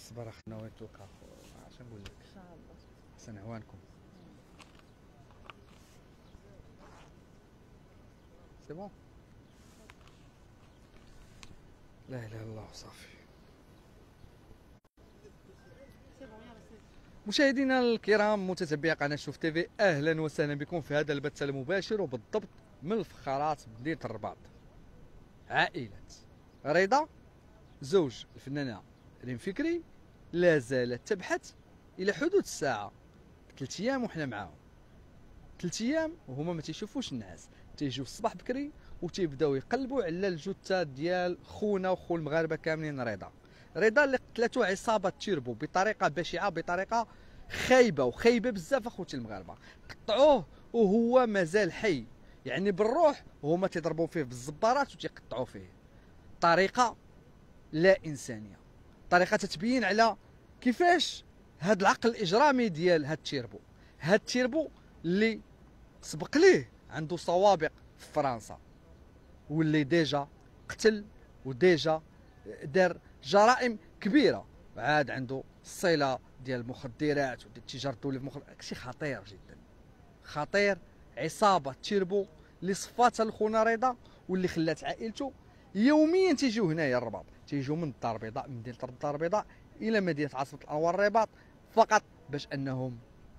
الصبر اخنا ويتوقع اش نقول لك ان شاء الله. احسن عوانكم. سي بون. لا اله الا الله صافي. مشاهدينا الكرام متتبعي قناه شوف تيفي، اهلا وسهلا بكم في هذا البث المباشر وبالضبط من الفخارات بمدينه الرباط. عائله رضا زوج الفنانه ريم فكري لا زالت تبحث الى حدود الساعه 3 ايام وحنا معاهم. 3 ايام وهما ما تيشوفوش الناس، تيجيو الصباح بكري وتيبداو يقلبوا على الجثه ديال خونا وخو المغاربه كاملين رضا اللي قتلته عصابه تيربو بطريقه بشعه، بطريقه خايبه بزاف اخوتي المغاربه. قطعوه وهو مازال حي، يعني بالروح وهما تيضربوا فيه بالزبارات وتيقطعوا فيه. طريقه لا انسانيه، طريقه تتبين على كيفاش هاد العقل الاجرامي ديال هاد تيربو اللي سبق ليه عنده سوابق في فرنسا، واللي ديجا قتل وديجا دار جرائم كبيره، عاد عنده الصله ديال المخدرات وديال التجاره الدوليه في المخدرات. شيء خطير جدا، خطير. عصابه تيربو اللي صفاتها لخونا رضا واللي خلات عائلته يوميا تيجيو هنايا الرباط، تيجيو من الدار البيضاء، من مدينه الدار البيضاء الى مدينه عاصمه الانوار الرباط، فقط باش انهم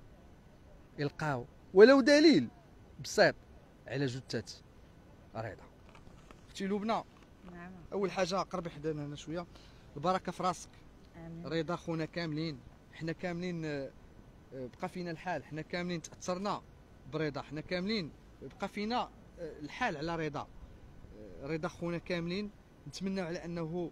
يلقاو ولو دليل بسيط على جثه رضا. اختي لبنى، نعم. اول حاجه قربي حدانا هنا شويه، البركه في راسك. امين. رضا خونا كاملين، حنا كاملين بقى فينا الحال، حنا كاملين تاثرنا برضا، حنا كاملين بقى فينا الحال على رضا. رضا خونا كاملين نتمنى على انه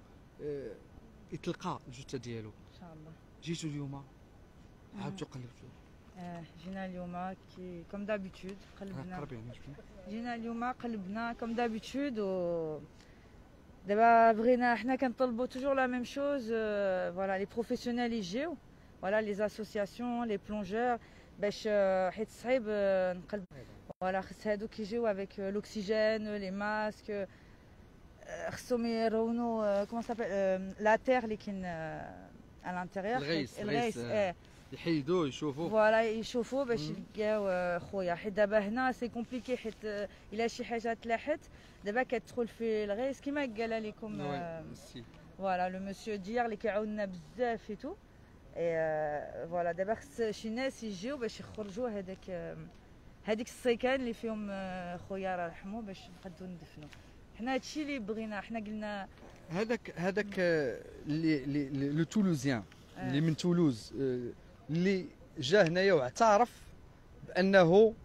يتلقى الجثه ديالو. ان شاء الله. جيتوا اليوم عاودتوا قلبتوا؟ جينا اليوم كوم دابيتود قلبنا. قربي هنا شويه. جينا اليوم قلبنا كوم دابيتود و دابا بغينا حنا كنطلبوا توجور لا ميم شوز. فوالا لي بروفيسيونيل يجيو، فوالا لي اسوسياسيون لي بلونجور باش حيت صعيب نقلب. فوالا خص هادوك يجيو افيك لوكسيجين لي ماسك، خصهم يرونوا كومون سابيل لا تير اللي كاين على الانتيريور، الغيس يحيدوه يشوفوه. فوالا يشوفوا باش يلقاو خويا. حيت دابا هنا سي كومبليكي، حيت الا شي حاجه تلاحت دابا كتدخل في الغيس كما قال لكم فوالا لو مسيو ديار اللي كيعاوننا بزاف فيتو. فوالا دابا خص شي ناس يجيو باش يخرجوا هذيك السيكان اللي فيهم خويا الله يرحمه باش نقدروا ندفنوا. حنا هادشي اللي بغينا، حنا قلنا هذاك اللي لو تولوزيان اللي من تولوز اللي جا هنايا واعترف بانه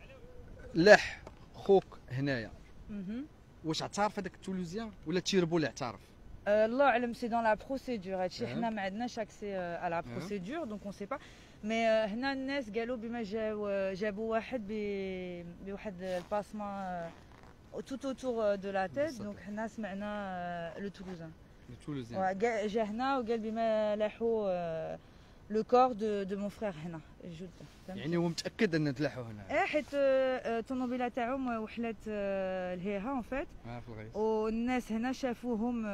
لاح خوك هنايا. واش اعترف هذاك التولوزيان ولا تيربو اللي اعترف؟ الله اعلم. سي دون لا بروسيدور، هادشي حنا ما عندناش اكسي على لا بروسيدور دونك اون سي با. مي هنا الناس قالوا بما جابوا واحد بواحد الباسمون tout autour de la tête. دونك حنا سمعنا لو تولوزان جا هنا وقال بما لاحوا لو كور دو مون فخير هنا جده. يعني هو متاكد ان تلاحوا هنا؟ حيت الطوموبيله تاعهم وحلات الهيها اون فيت في الغيس، والناس هنا شافوهم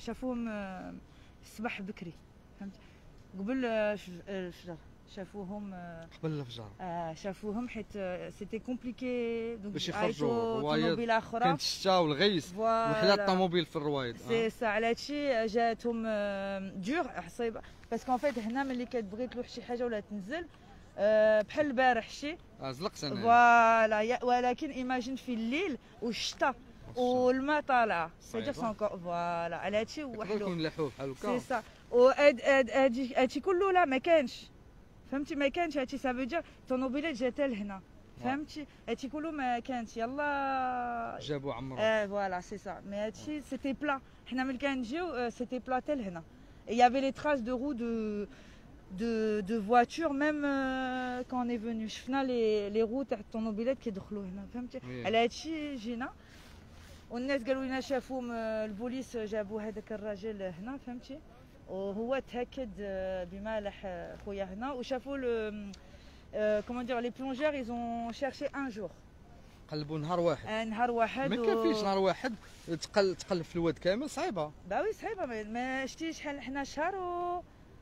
الصباح بكري، فهمت، قبل الفجر شافوهم. قبل الفجر شافوهم حيت سيتي كومبليكي دونك باش يخرجوا طوموبيله اخرى. كانت الشتا والغيس وحلات الطوموبيل في الروايد. سي سا على هادشي جاتهم دور عصيبه، باسكو ان فيت هنا ملي كتبغي تلوح شي حاجه ولا تنزل بحال البارح شي زلقت انا فوالا. ولكن ايماجين في الليل والشتا والماء طالع سيدير سونكور فوالا. على هادشي وحدو يكون لاحوه بحال هكا. سي سا. هادشي كله لا ما كانش، فهمتي، ما كانش هادشي. سافو دير طوموبيلات جات لهنا، فهمتي، هادشي كله ما كانش يلا جابوا عمرو. فوالا سي سا. مي هادشي سيتي بلا، حنا ملي كنجيو سيتي بلا حتى لهنا. يافي لي تراس دو رو de voiture même quand on est venu. شفنا لي رو تاع الطوموبيلات كيدخلوا هنا، فهمتي. على هادشي جينا والناس قالوا لنا شافوهم البوليس جابوا هذاك الراجل هنا، فهمتي، وهو تاكد بما لاح خويا هنا. وشافوا كومون دير لي بلونجور ils ont cherché un jour. قلبوا نهار واحد. نهار واحد ما كافيش نهار واحد تقلب في الواد كامل، صعيبه. باوي صعيبه. ما شتي شحال حنا شهر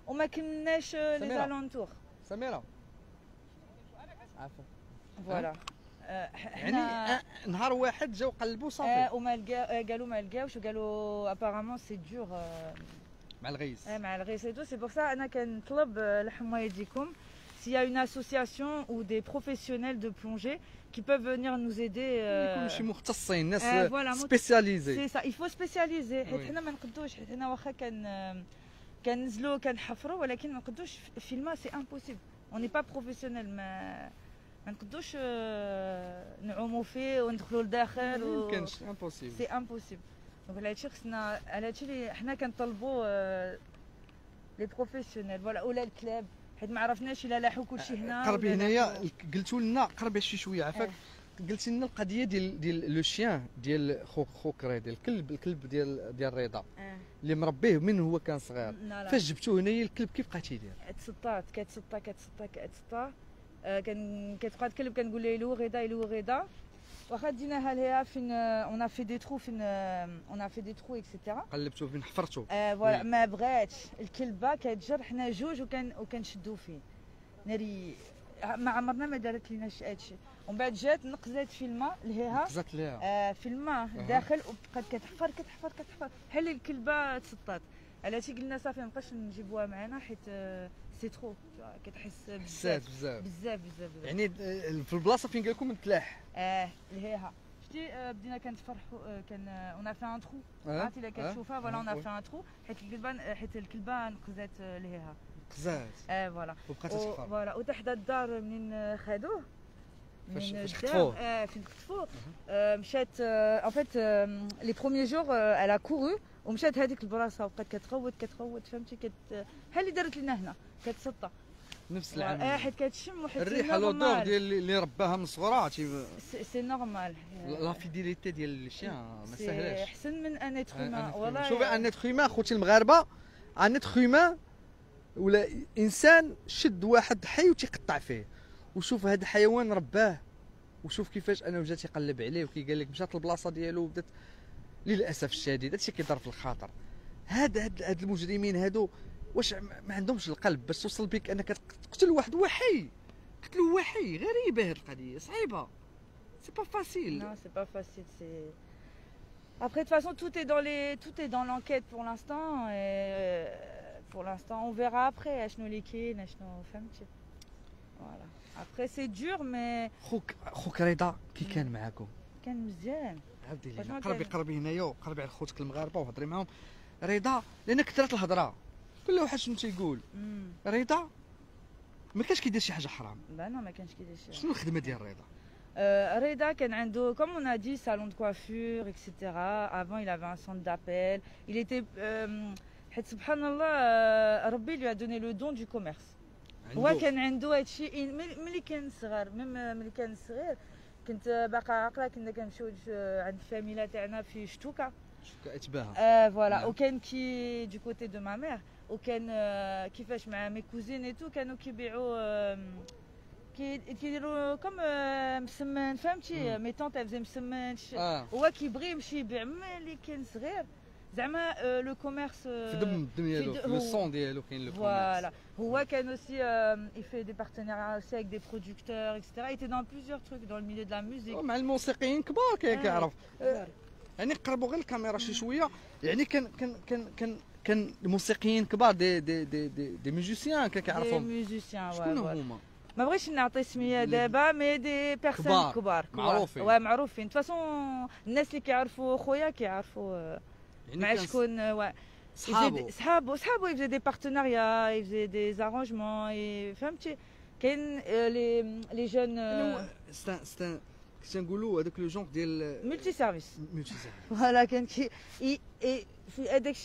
وما كملناش لي سميرة. زالونتور. سميره عفوا. فوالا يعني نهار واحد جاو قلبوا صافي وما قالوا ما لقاوش وقالوا ابارامون سي دور مع الغيس. مع الغيس ايتو. سي بور سا انا كنطلب لحموا يديكم s'il y a une association ou des professionnels de plongée qui peuvent venir nous aider. يكونوا شي مختصين ناس voilà, سبيسياليزي. سي سا il faut spécialiser حيت Oui. حنا ما نقدوش، حيت حنا واخا كننزلوا كنحفروا ولكن ما نقدوش في الماء، سي امبوسيبل. اون ني با بروفيسيونيل، ما نقدوش نعوموا فيه وندخلوا لداخل ما يمكنش امبوسيبل. سي امبوسيبل. دونك على هادشي خصنا، على هادشي اللي حنا كنطلبوا لي بروفيسيونيل فوالا ولا الكلاب، حيت ما عرفناش الا لاحوا كلشي هنا. قربي هنايا قلتوا لنا قربي شي شويه عافاك. قلتي لنا القضيه ديال لو شيان ديال خوك رضا، الكلب ديال رضا اللي مربيه من هو كان صغير. فاش جبتوه هنايا الكلب كيف بقى تيدير؟ تسطات كتبقى الكلب كنقول له يلو غدا واخا ديناها ليها فين اون في دي ترو، فين اون في دي ترو اكسيتيرا. قلبتوه فين حفرتو؟ فوالا ما بغاتش الكلبه كتجر، حنا جوج وكنشدو فيه ناري، ما عمرنا ما دارت ليناش هادشي. ومن بعد جات نقزات في الماء لهيها، نقزات ليها في الماء داخل، وبقات كتحفر بحال الكلبه تسطات. على هادشي قلنا صافي مابقاش نجيبوها معنا حيت سي ترو، كتحس بزاف. يعني في البلاصه فين قال لكم نتلاح لهيها شتي بدينا كنتفرحوا، كان اون في ان ترو، عرفتي الا كتشوفها فوالا اون في ان ترو، حيت الكلبه نقزات لهيها قزات. فوالا وبقات تحفر فوالا. وتحت الدار منين خدوه فاش خطفوه فين خطفوه مشات ان فيت لي بروميي جور الا كورو ومشات هذيك البلاصه وبقات كتغوت فهمتي، بحال اللي دارت لنا هنا كتسطى نفس العمل. حيت كتشم وحيت الريحه لودور ديال اللي رباها من صغرها سي نورمال. لا فيديليتي ديال الشيان ما سهلاش، احسن من ان اتر هيومان والله. شوفي ان اتر هيومان خوتي المغاربه، ان اتر هيومان ولا انسان شد واحد حي وتيقطع فيه، وشوف هذا الحيوان رباه، وشوف كيفاش انا وجا تيقلب عليه وكيقال لك مشات البلاصه ديالو وبدات. للاسف الشديد هادشي كيضر في الخاطر. هاد المجرمين هادو واش ما عندهمش القلب باش توصل بك انك تقتل واحد وحي، قتلوه وحي. غريبه هاد القضيه، صعيبه، سي با فاسيل. Non, c'est pas facile, c'est après de toute façon tout est dans l'enquête pour l'instant et pour l'instant on verra après اشنو اللي كاين اشنو فهمتي. فوالا après c'est dur mais خوك رضا كي كان معاكم كان مزيان. عاودي لينا قربي هنايا وقربي على خوتك المغاربه وهضري معاهم. رضا لان كثرت الهضره كل واحد شنو تيقول. رضا ما كانش كيدير شي حاجه حرام. لا ما كانش كيدير شي. شنو الخدمه ديال رضا؟ Reda كان عنده comme on a dit salon de coiffure etc. Avant il avait un centre d'appel. Il était حيت سبحان الله ربي lui a donné le don du commerce. هو كان عنده هادشي ملي كان صغير، ملي كان صغير كنت باقا عاقله، كنا كنمشيو عند الفاميله تاعنا في شتوكا اتباها فوالا. وكان كي دو كوتي دو ما مير، وكان كيفاش مع مي كوزين ايتو كانوا كيبيعوا كيديروا كوم مسمن فهمتي. مي طونط فزا مسمن هو كيبغي يمشي يبيع ملي كان صغير زعما لو كوميرس في دم ديالو، لو سون ديالو كاين لو كوميرس. فوالا هو كان aussi il fait des partenariats aussi avec des producteurs etc. Il était dans plusieurs trucs dans le milieu de la musique. مع الموسيقيين كبار كيعرف. يعني قربوا غير الكاميرا شي شويه. يعني كان الموسيقيين كبار دي ميوزيسيان كيعرفهم. دي ميوزيسيان شكون هما؟ ما بغيتش نعطي سميه دابا مي دي بيرسون كبار معروفين. معروفين. دو فاسون الناس اللي كيعرفوا خويا كيعرفوا مع شكون. صحابو يفزي دي بارتناريا، يفزي دي زارونجمون فهمتي. كاين لي جون ستا كنقولوا هذاك لو جونغ ديال ملتي سيرفيس. فوالا كان كي في هذاك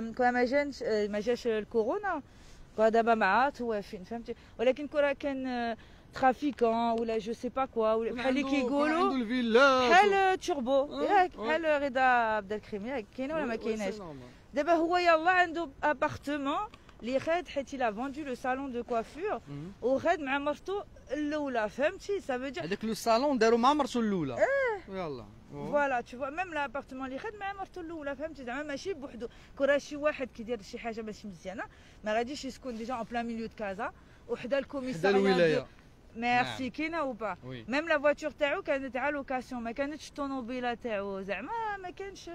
ما جاش الكورونا دابا معات هو فين فهمتي. ولكن كره كان ترافيكون ولا جو سي با كوا بحال اللي كيقولوا بحال تشربو ياك بحال رضا عبد الكريم ياك كاينه ولا ما كايناش. دابا هو يلاه عنده ابارتمون اللي خاد حيت لا فوندو لو صالون دو كوافور وخاد مع مرتو الاولى فهمتي. سافو دير هذاك لو صالون داروا مع مرتو الاولى. يلا فوالا تشوف ميم لابارتمون اللي خد مع مرتو الاولى فهمتي زعما ماشي بوحدو كون شي واحد كيدير شي حاجه ماشي مزيانه ما غاديش يسكن ديجا اون بلان ميليو دو كازا وحدا حدا الكوميساريا الولايه. ميرسي كاينه او با وي ميم لا فواتور تاعو كانت على لوكاسيون ما كانتش الطوموبيله تاعو زعما ما كانش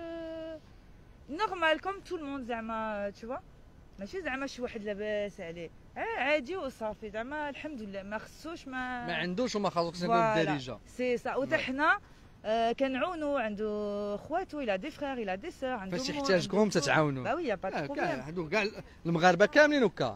نورمال كوم تو الموند زعما تشوف ماشي زعما شي واحد لاباس عليه عادي وصافي زعما الحمد لله ما خصوش ما عندوش وما خاصوش نقول فوالا. الدارجه. سي سا وتا حنا كنعاونو عنده خواتو الى دي فخير الى دي سور عنده فاش يحتاجكم تتعاونوا. با وي با دو كاع بروبليم هادو كاع المغاربه كاملين هكا.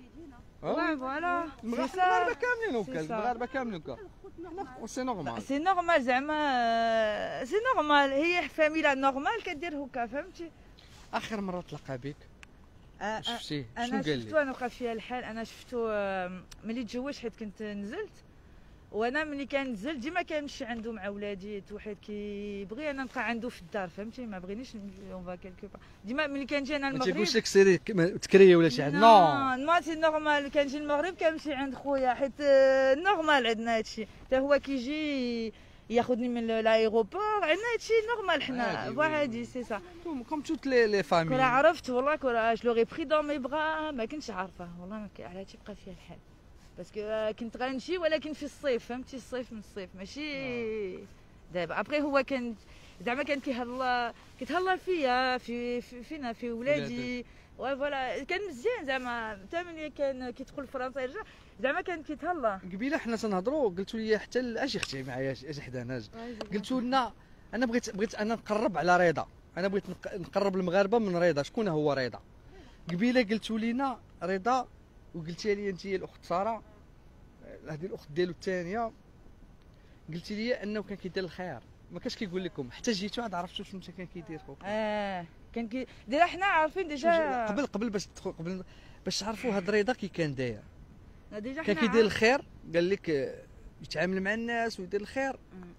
فوالا المغاربه كاملين هكا المغاربه كاملين هكا. سي نورمال. سي نورمال زعما سي نورمال هي فاميلا نورمال كدير هكا فهمتي. اخر مره تلقى بك شفتيه شنو انا قال شفتو لك؟ انا وقع فيها الحال انا شفتو ملي تزوج حيت كنت نزلت وانا ملي كنزل ديما كنمشي عنده مع ولادي واحد كيبغي انا نبقى عنده في الدار فهمتي ما بغينيش اون فا كيلكو با ديما ملي كنجي انا ما المغرب تيقولش لك سيري تكري ولا شي حاجه؟ نو ما سي نورمال كنجي المغرب كنمشي عند خويا حيت نورمال عندنا هادشي حتى هو كيجي ياخذني من الايروبور عندنا هادشي نورمال حنا عادي، عادي سي سا كوم توت لي فامي. كون عرفت والله كون جو لوغي بري دون مي بغا ما كنتش عارفه والله ما على هادشي بقى فيها الحال باسكو كنت غنمشي ولكن في الصيف فهمتي الصيف من الصيف ماشي دابا ابري هو كان زعما كان كيتهلا فيا فينا في ولادي فوالا كان مزيان زعما حتى ملي كان كيدخل فرنسا يرجع زعما كان كيتهلا قبيله حنا تنهضروا قلتوا لي حتى اجي اختي معايا اجي حدانا قلتوا لنا انا بغيت انا نقرب على رضا انا بغيت نقرب المغاربه من رضا شكون هو رضا قبيله قلتوا لينا رضا وقلتي لي انت الاخت ساره هذه الاخت ديالو الثانيه قلتي لي انه كان كيدير الخير ما كانش كيقول لكم حتى جيتو عاد عرفتوا شنو كان كيدير خوك كان ديجا حنا عارفين ديجا قبل باش تدخل قبل باش تعرفوا هاد رضا كي كان داير ديجا كان كيدير الخير قال لك يتعامل مع الناس ويدير الخير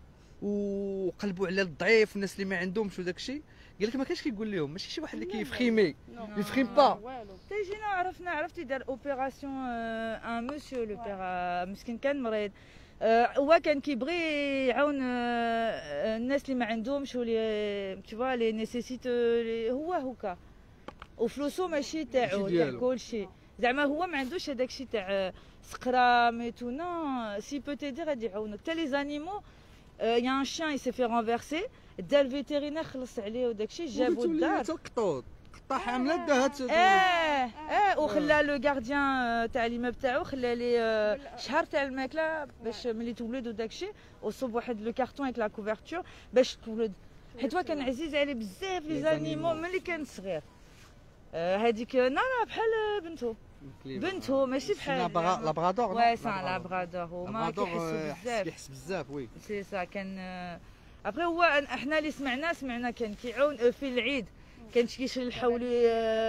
وقلبوا على الضعيف والناس اللي ما عندهمش وداك الشيء قال لك ما كانش كيقول لهم ماشي شي واحد اللي كيفخيمي يفخيم با جينا عرفتي دار اوبيراسيون ان مسيو لو بير مسكين كان مريض هو كان كيبغي يعاون الناس اللي ما عندهمش ولي تشوفا لي نيسيسيت هو هكا وفلوسو ماشي تاعو تاع كلشي زعما هو ما عندوش هذاك الشيء تاع سقرا ميتو نو سي بو تيدير غادي يعاونك حتى لي زانيمو يا ان شان يسي في رونفيرسي دا الفيتيرينير خلص عليه وداك الشيء جابو الدار القطوط قطع حامله داهات وخلى لو غارديان تاع ليماب تاعو خلى لي شهر تاع الماكله باش ملي تولد وداك الشيء وصب واحد لو كارطون avec لا كوفرتور باش تولد حيت هو كان عزيز عليه بزاف لي زانيمو ملي كان صغير هذيك لا بحال بنته ماشي بحال لابرادور وي سان لابرادور هما كيحس بزاف وي سي سا كان ابري هو احنا اللي سمعنا كان كيعاون في العيد كان كيشري الحولي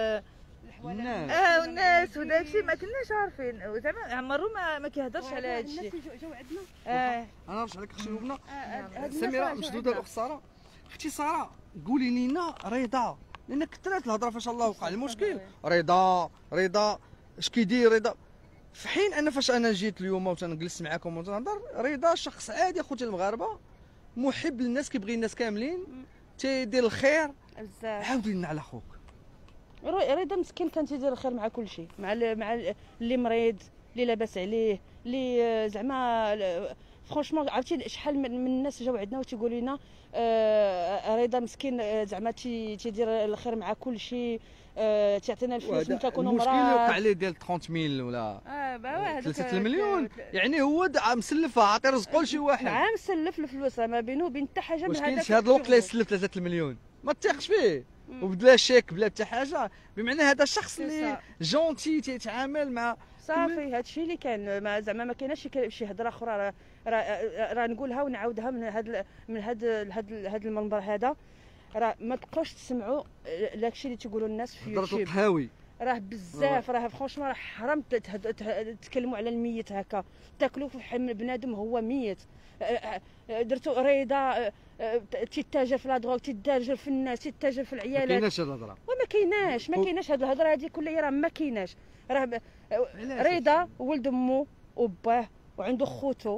والناس وداك الشيء ما كناش عارفين زعما عمرو ما كيهضرش على هذا الشيء الناس جاو عندنا انا نرجع لك اختي لبنى سميره مشدوده الاخت ساره اختي ساره قولي لينا رضا لان كثرت الهضره فاش الله وقع المشكل رضا اش كيدير رضا في حين انا فاش انا جيت اليوم وتنجلس معاكم وتنهضر رضا شخص عادي اخوتي المغاربه محب للناس كيبغي الناس كاملين تيدير الخير بزاف عاودي لنا على خوك رضا مسكين كان تيدير الخير مع كل شيء مع اللي مريض اللي لاباس عليه اللي زعما فرونشمون عرفتي شحال من الناس جاو عندنا وتيقولوا لنا رضا مسكين زعما تيدير الخير مع كل شيء تعطينا الفلوس ملي كنكونوا مراه المشكل وقع عليه ديال 30000 ولا 3 المليون يعني هو مسلف عاطي رزقه لشي واحد مسلف الفلوس ما بينه وبين حتى حاجه من هذاك هذا الوقت لا يسلف 3 المليون ما تثقش فيه وبلا شيك بلا حتى حاجه بمعنى هذا الشخص اللي جونتي تيتعامل مع صافي هادشي اللي كان زعما ما كايناش شي هضره اخرى راه نقولها ونعاودها من هذا المنبر هذا راه ما تبقاوش تسمعوا داكشي اللي تيقولوا الناس في يوتيوب هاوي راه بزاف راه فرونشمون راه حرام تتكلموا على الميت هكا تاكلوا في بنادم هو ميت درتو رضا تيتاجر في لا تيتاجر في الناس تيتاجر في العيالات ما كايناش الهضره ما كايناش هاد الهضره هذه كلها راه ما كايناش راه رضا ولد امه وباه وعنده خوتو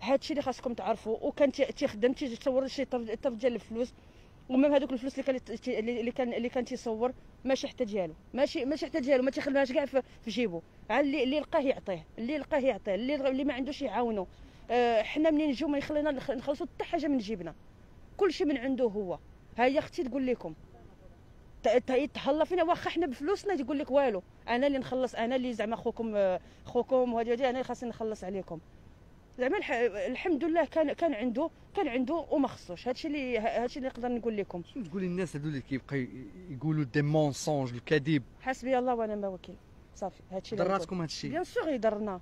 هادشي اللي خاصكم تعرفوا. وكان تيخدم تيصور شي طرف ديال الفلوس، ومام هذوك الفلوس اللي كان تيصور ماشي حتى ديالو، ماشي حتى ديالو، ما تيخليهاش كاع في جيبو. اللي لقاه يعطيه، اللي ما عندوش يعاونو. حنا منين نجيو ما يخلينا نخلصوا حتى حاجه من جيبنا، كلشي من عنده هو. ها هي اختي تقول لكم تهلا فينا، واخا حنا بفلوسنا تقول لك والو، انا اللي نخلص، انا اللي زعما خوكم وهذه انا اللي خاصني نخلص عليكم. زعما الحمد لله كان عنده وما خصوش. هادشي اللي نقدر نقول لكم. شنو تقولي الناس هذو اللي كيبقاو يقولوا دي مونسونج، الكذب؟ حسبي الله ونعم الوكيل. صافي هادشي اللي ضراتكم هادشي؟ بيان سور يضرنا.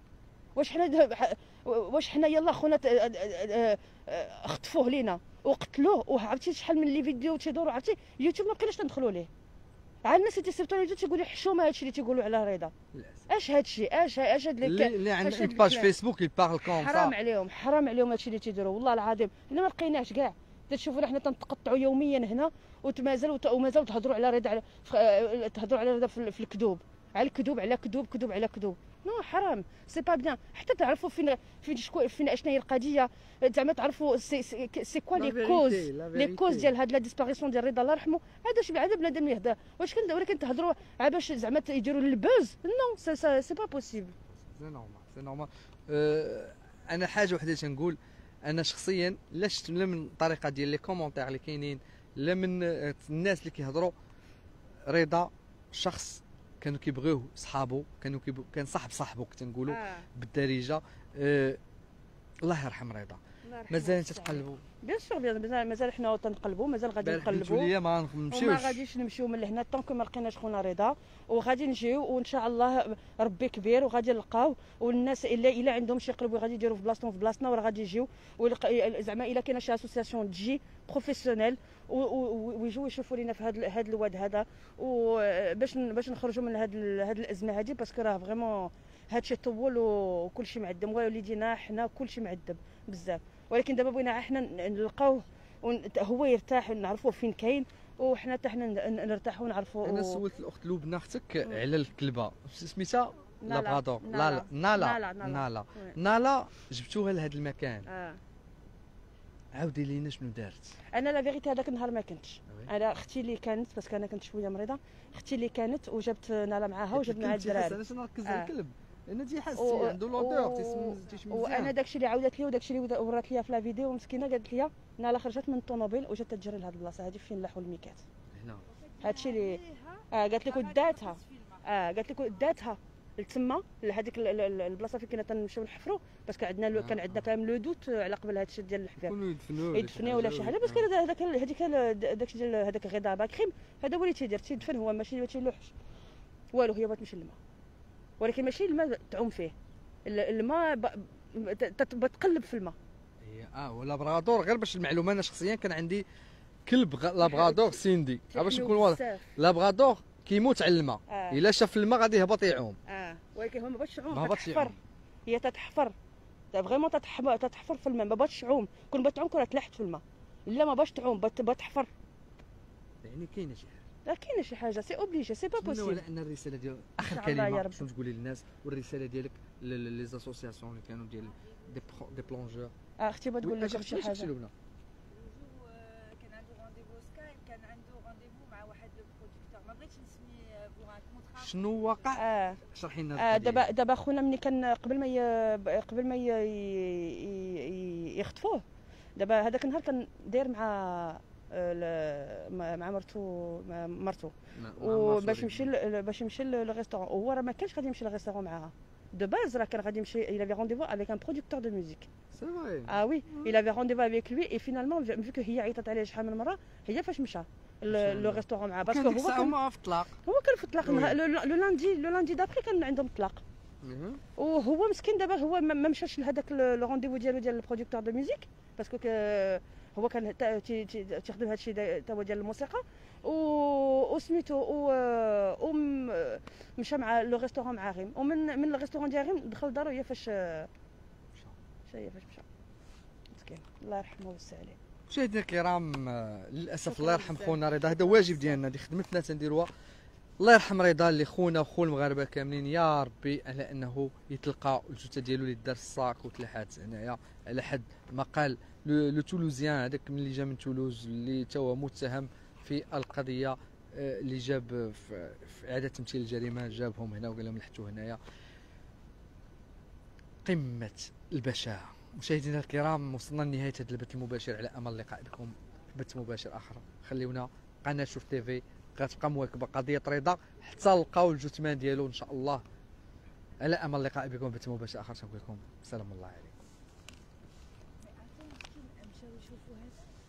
واش حنا يلا خونا خطفوه لينا وقتلوه، وعرفتي شحال من لي فيديو تيدوروا، عرفتي يوتيوب ما بقيناش ندخلوا ليه. عاد الناس اللي تيصيفطوا لي تيقولوا حشومه هادشي اللي تيقولوا على رضا. اش هادشي؟ اش هاد اللي عند باج فيسبوك يبارل كوم صح. حرام عليهم هادشي اللي تيديروا والله العظيم. حنا ما لقيناش كاع. تشوفوا حنا تنتقطعوا يوميا هنا، ومازال تهضروا على رضا، تهضروا على رضا في الكذوب، على الكذوب، على كذوب على كذوب. نو حرام، سي با بيان. حتى تعرفوا فين اشنا هي القضيه، زعما تعرفوا سي كوا لي كوز ديال هاد لا ديسباريسيون ديال رضا الله يرحمه. هذا بنادم يهدى. واش ولكن تهضروا باش زعما يديروا البوز. نو سي با بوسيبل. سي نورمال. انا حاجه وحده تنقول، انا شخصيا لا شفت لا من الطريقه ديال لي كومونتير اللي كاينين، لا من الناس اللي كيهضروا، رضا شخص كانوا كيبغيوه صحابو، كان صاحبو كتنقولوا بالدارجه. الله يرحم رضا. مازال تتقلبوا؟ بيان سور مازال حنا تنقلبوا، مازال غادي نقلبوا. ليا ما نمشيوش، وما غاديش نمشيو من هنا طونك ما لقيناش خونا رضا، وغادي نجيو وان شاء الله ربي كبير وغادي نلقاو. والناس الا عندهم شي قلب غادي يديروا في بلاصتنا وراه غادي يجيو. زعما الا كاينه شي اسوسياسيون تجي بروفيسيونيل ويجوا يشوفوا لينا في هذا الواد هذا، وباش نخرجوا من هذه الازمه هذه، باسكو راه فريمون هادشي طول وكل شيء معدم. والدينا حنا كل شيء معدم بزاف، ولكن دابا بغينا حنا نلقاوه هو يرتاح ونعرفوه فين كاين، وحنا حتى حنا نرتاحوا ونعرفوا. انا سولت الاخت لبنى اختك على الكلبه سميتها لابرادور. نالا جبتوها لهذا المكان. عاودي لينا شنو دارت. انا لا فيغيتي هذاك النهار ما كنتش. انا اختي اللي كانت، باسكو انا كنت شويه مريضه، اختي اللي كانت وجبت نالا معاها وجبت مع الدراري. انا نركز على الكلب لان تيحس عنده لودور تيشم. وانا داكشي اللي عاودت لي وداكشي اللي ورات لي في لا فيديو، مسكينه قالت لي نالا خرجت من الطوموبيل وجات تجري لهاد البلاصه هذه فين لاحوا الميكات هنا. هادشي اللي قالت لك وداتها. قالت لك وداتها لتما لهذيك البلاصه فين كنا تنمشيو نحفروا، باسكو عندنا كان عندنا كامل لو دوت على قبل هادشي ديال الحفير يدفنوا ولا شي حاجه، باسكو هذيك داكشي ديال هذاك غدا باكريم هذا هو اللي تيدير تيدفن، هو ماشي تيلوحش والو. هي بغات تمشي للماء، ولكن ماشي الماء تعوم فيه، الماء بتقلب في الماء. ولابرادور غير باش المعلومه، انا شخصيا كان عندي كلب لابرادور سيندي، باش نكون واضح. لابرادور كيموت على الماء، الا شاف الماء غادي يهبط يعوم. ولكن هو ما بغاتش تعوم، تتحفر. هي تتحفر فريمون، تتحفر في الماء، ما بغاتش تعوم. كون بغات تعوم كون تلاحت في الماء، لا ما بغاتش تعوم بتحفر. يعني كاينه شي حاجه، كاينه شي حاجه، سي اوبليجي، سي با بوسيبل. ولا ان الرساله ديال اخر كلمه شنو تقولي للناس، والرساله ديالك لي زاسوسياسيون اللي كانوا ديال دي بلونجور. اختي بغات تقول لك شي حاجه. كان عنده رونديفو سكايب، كان عنده رونديفو مع واحد بروديكتور، ما بغيتش نسمي بوغ ان كونطرا. شنو وقع؟ شرحي لنا. دابا خونا ملي كان قبل ما يخطفوه، دابا هذاك النهار كان داير مع مرتو وباش يمشي للريستورون، وهو راه ما كانش غادي يمشي للريستورون معاها. دو باز راه كان غادي يمشي، il avait rendez-vous avec un producteur de musique. C'est vrai. Oui, il avait rendez-vous avec lui et finalement vu que هي عيطت عليه شحال من مره، هي فاش مشى لو ريستورون معاه، باسكو هو كان في الطلاق. لو لاندي دابري كان عندهم طلاق. وهو مسكين دابا هو ما مشاش لهذاك لو رونديفو ديال البروديكتور دو ميوزيك، باسكو هو كان تيخدم هذا الشيء تا هو ديال الموسيقى، وسميتو مشى مع لو ريستورون مع غيم، ومن الريستورون ديال غيم دخل لدارو هي فاش مشى مسكين الله يرحمه ويوسع عليه. مشاهدينا الكرام، للاسف الله يرحم خونا رضا، هذا واجب ديالنا، هذه خدمتنا تنديروها. الله يرحم رضا اللي خونا وخو المغاربه كاملين، يا ربي على انه يتلقى الجثه ديالو اللي دار الصاك وتلحات هنايا، على حد ما قال لو تولوزيان هذاك اللي جا من تولوز اللي تا هو متهم في القضيه اللي جاب في اعاده تمثيل الجريمه، جابهم هنا وقال لهم لحتوا هنايا. قمه البشاعه. مشاهدينا الكرام، وصلنا لنهايه هذا البث المباشر، على امل اللقاء بكم في بث مباشر اخر. خليونا قناه شوف تيفي غتبقى مواكبه قضيه رضا حتى نلقاو الجثمان ديالو ان شاء الله. على امل اللقاء بكم في بث مباشر اخر. نقول لكم سلام الله عليكم.